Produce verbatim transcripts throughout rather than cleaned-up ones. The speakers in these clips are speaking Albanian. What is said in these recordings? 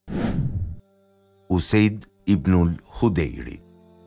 Useid ibnul Hudejri.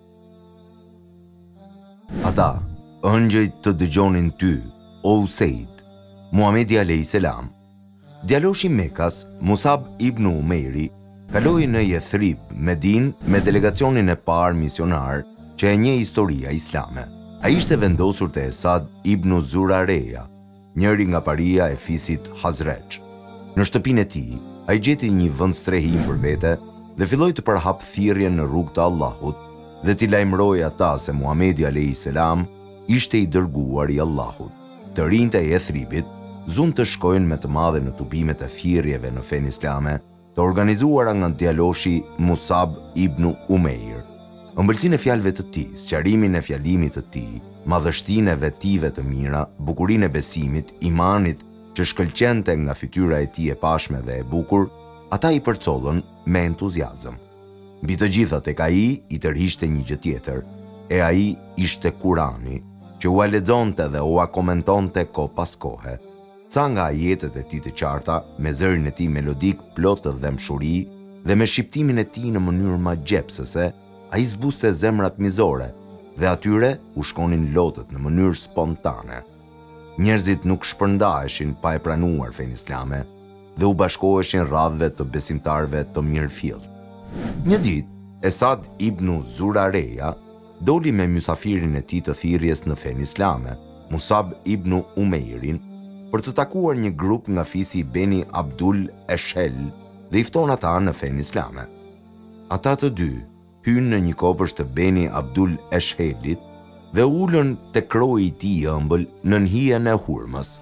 Ata, ëngjëjt të dëgjonin ty, o Useid, Muhamedi alayhis salam. Djaloshi Mekas, Musab ibn Umejri, kaloi në Jethrib, Medinë, me delegacionin e parë misionar që e njeh historia islame. Ai ishte vendosur te Esad ibn Zurareja, njëri nga paria e fisit Hazrej. Në shtëpinë e tij, ai gjeti një vend strehim për vete dhe filloi të përhap thirrjen në rrugt të Allahut dhe t'i lajmëroi ata se Muhamedi alayhis salam ishte i dërguar i Allahut. Të rinjtë e Jethribit zunë të shkojnë me të madhe në tubimet e thirrjeve në fenë islame, të organizuara nga djaloshi Musab ibn Umejr. Ëmbëlsinë e fjalëve të tij, sqarimin e fjalimit të tij, madhështinë e vetive të mira, bukurinë e besimit, imanit që shkëlqente nga fytyra e tij e pashme dhe e bukur, ata i përcollën me entuziazëm. Mbi të gjitha tek ai i tërhiqte një gjë tjetër, e ai ishte Kurani, që u lexonte dhe u komentonte ko pas kohe. Ca nga ajetet e tij të qarta, me zërin e tij melodik plot të dëmshuri dhe me shqiptimin e tij në mënyrë magjepsëse, ai zbuste zemrat mizore dhe atyre u shkonin lotët në mënyrë spontane. Njerëzit nuk shpërndaheshin pa e pranuar fenë islame dhe u bashkoheshin radhëve të besimtarëve të mirëfillt. Një ditë, Esad ibn Zurareja doli me mysafirin e tij të thirrjes në fenë islame, Musab ibn Umejrin, për të takuar një grup nga fisi i Beni Abdul Eshel dhe i fton ata në fenë islame. Ata të dy hynë në një kopësht të Beni Abdul Eshelit dhe ulën te kroji i tij i ëmbël në hijen e hurmës.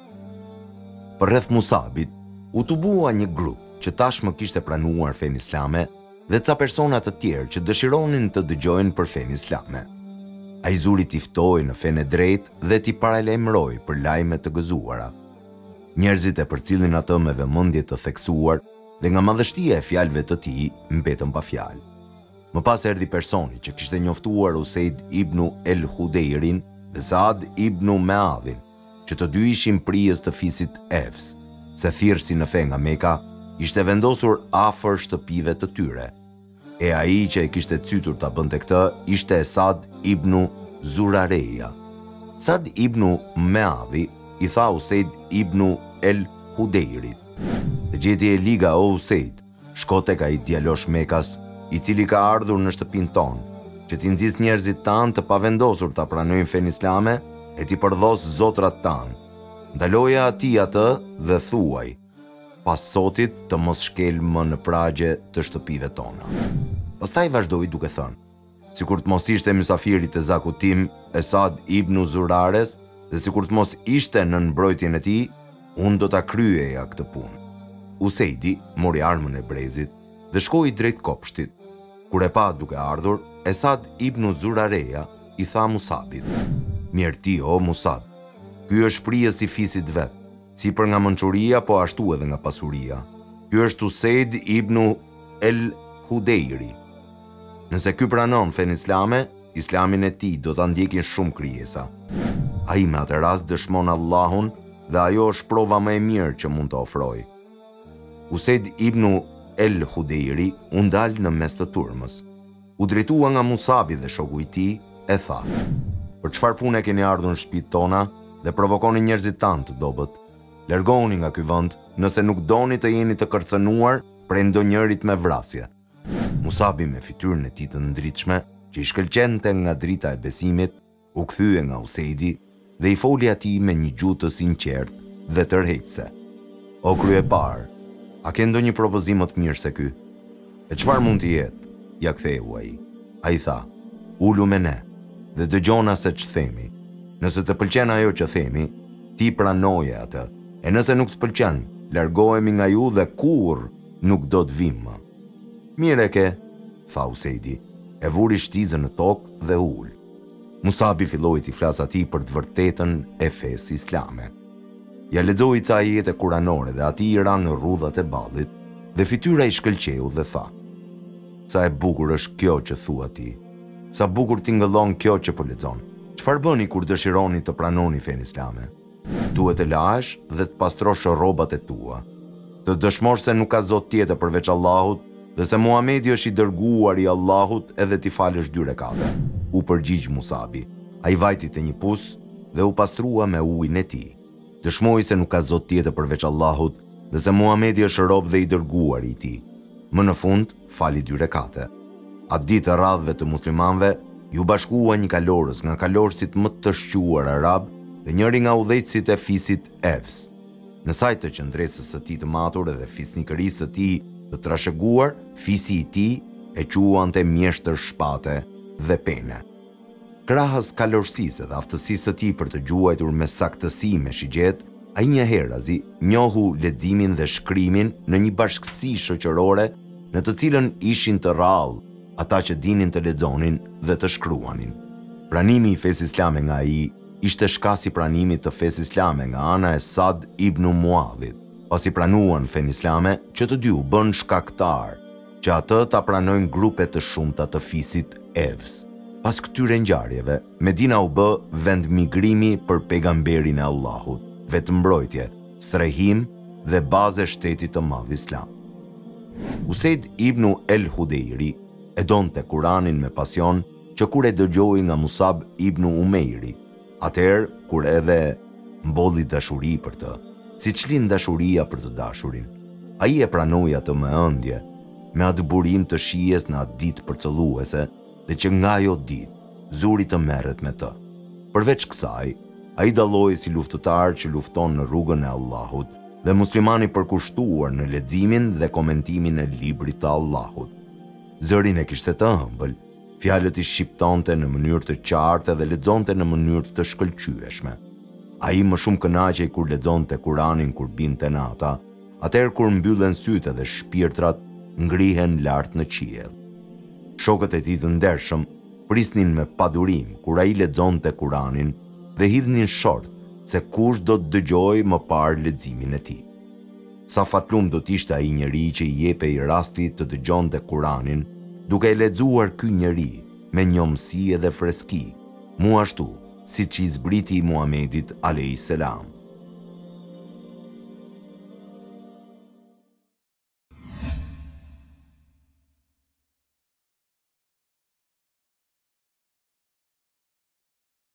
Përreth Musabit u tubua një grup që tashmë kishte pranuar fenë islame dhe ca persona të tjerë që dëshironin të dëgjojnë për fenë islame. Ai zuri t'i ftoi në fenë e drejtë dhe t'i paralajmëroi për lajme të gëzuara. Njerëzit e përcillin atë me vëmendje të theksuar dhe nga madhështia e fjalëve të tij mbetën pa fjalë. Më pas erdhi personi që kishte njoftuar Useid ibn el Hudejrin dhe Saad ibn Meadhin, që të dy ishin prijës të fisit Evs, se thirrsi në fe nga Meka ishte vendosur afër shtëpive të tyre. E ai që e kishte cytur ta bënte këtë ishte Esad ibn Zurareja. Saad ibn Meadhi i tha Useid ibn el Hudejrit: "Të gjeti e liga o Useid, shko tek ai djalosh Mekas, i cili ka ardhur në shtëpinë tonë, që t'i nxjis njerëzit tanë të pavendosur ta pranojnë fenë islame e t'i përdhos zotrat tanë. Ndaloja atij atë dhe thuaj: pas sotit të mos shkel më në pragje të shtëpive tona." Pastaj vazhdoi duke thënë: "Sikur të mos ishte mysafiri të zakut tim, Esad ibn Zurares, dhe sikur të mos ishte në mbrojtjen e tij, unë do ta kryeja këtë punë." Useidi mori armën e brezit dhe shkoi drejt kopshtit. Kur e pa duke ardhur, Esad ibn Zurareja i tha Musabit: "Mirë ti o Musab, ky është prijës i fisit vet, si për nga mençuria po ashtu edhe nga pasuria. Ky është Useid ibn el Hudejri. Nëse ky pranon fenë islame, islamin e tij do ta ndjekin shumë krijesa. Ai me atë rast dëshmon Allahun dhe ajo është prova më e mirë që mund të ofroj." Useid ibn el Hudejri u ndal në mes të turmës. U drejtua nga Musabi dhe shoku i tij e tha: "Për çfarë pune keni ardhur në shtëpitë tona dhe provokoni njerëzit tanë të dobët? Largoni nga ky vend nëse nuk doni të jeni të kërcënuar prej ndonjërit me vrasje." Musabi me fytyrën e tij të ndritshme, që i shkëlqente nga drita e besimit, u kthye nga Useidi dhe i foli atij me një gjuhë të sinqertë dhe tërheqëse: "O kryepar, a ke ndonjë propozim më të mirë se ky?" "E çfarë mund të jetë?" ja ktheu ai. Ai tha: "Ulu me ne dhe dëgjona se që themi. Nëse të pëlqen ajo që themi, ti pranoje atë, e nëse nuk të pëlqen, largohemi nga ju dhe kurrë nuk do të vim më." "Mire ke," tha Useidi, e vuri shtizën në tokë dhe ul. Musabi filloi t'i flas atij për të vërtetën e fesë islame. Ja lexoi ca ajete kuranore dhe atij i ra në rrudhat e ballit dhe fytyra i shkëlqeu dhe tha: "Sa e bukur është kjo që thua ti. Sa bukur tingëllon kjo që po lexon. Çfarë bëni kur dëshironi të pranoni fenë islame? Duhet të lahesh dhe të pastrosh rrobat e tua, Të dëshmosh se nuk ka Zot tjetër përveç Allahut dhe se Muhamedi është i dërguar i Allahut edhe ti falësh dy rekate. U përgjigj Musabi. Ai vajti te një pus dhe u pastrua me ujin e tij. Dëshmoi se nuk ka Zot tjetër përveç Allahut dhe se Muhamedi është rob dhe i dërguar i tij. Më në fund fali dy rekate. Atë ditë radhëve të muslimanëve ju bashkua një kalorës nga kalorësit më të shquar arab dhe njëri nga udhëheqësit e fisit Evs. Në sajt të qëndresës së tij të matur edhe fisnikërisë së tij të trashëguar, fisi i tij e quante mjeshtër shpate dhe pene. Krahas kalorësisë dhe aftësisë së tij për të gjuajtur me saktësi me shigjet, ai një herazi njohu leximin dhe shkrimin në një bashkësi shoqërore në të cilën ishin të rrallë ata që dinin të lexonin dhe të shkruanin. Pranimi i fesë islame nga ai ishte shkasi pranimit të fesë islame nga ana e Sad ibn Muadhit. Pasi pranuan fenë islame, që të dy u bën shkaktar që atë ta pranojnë grupe të shumta të fisit Evs. Pas këtyre ngjarjeve, Medina u bë vend migrimi për pejgamberin e Allahut, vetëmbrojtje, strehim dhe bazë e shtetit të madh islam. Useid ibn el-Hudejri e donte Kuranin me pasion që kur e dëgjoi nga Musab ibn Umeiri, atëherë kur edhe mbolli dashuri për të, siç lind dashuria për të dashurin. Ai e pranoi atë me ëndje, me atë burim të shijes në atë ditë përcëlluese dhe që nga ajo ditë zuri të merret me të. Përveç kësaj, ai dalloi si luftëtar që lufton në rrugën e Allahut dhe muslimani përkushtuar në leximin dhe komentimin e librit të Allahut. Zërin e kishte të ëmbël, fjalët i shqiptonte në mënyrë të qartë dhe lexonte në mënyrë të shkëlqyeshme. Ai më shumë kënaqej kur lexonte Kuranin kur binte nata, atëherë kur mbyllen sytë dhe shpirtrat ngrihen lart në qiell. Shokët e tij të ndershëm prisnin me padurim kur ai lexonte Kuranin dhe hidhnin short se kush do të dëgjojë më parë leximin e tij. Sa fatlum do t'ishte ai njeri që i jepej rasti të dëgjonte Kuranin, duke e lexuar ky njeri me njohësi dhe freski, mu ashtu siç i zbriti Muhamedit alayhis salam.